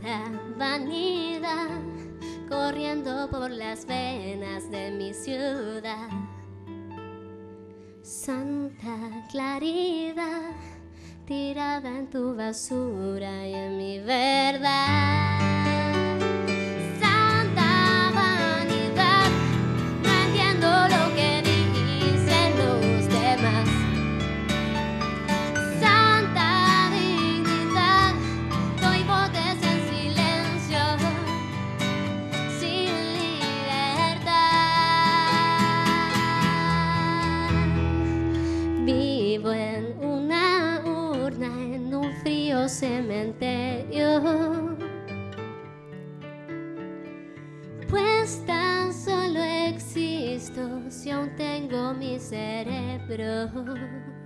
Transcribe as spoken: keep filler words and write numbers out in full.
La vanidad corriendo por las venas de mi ciudad. Santa claridad tirada en tu basura y en mi verdad. Santa vanidad, no entiendo lo que dicen los demás. Santa dignidad, doy voces en silencio, sin libertad. Vivo en una urna, en un frío cementerio, pues tan solo existo si aún tengo mi cerebro.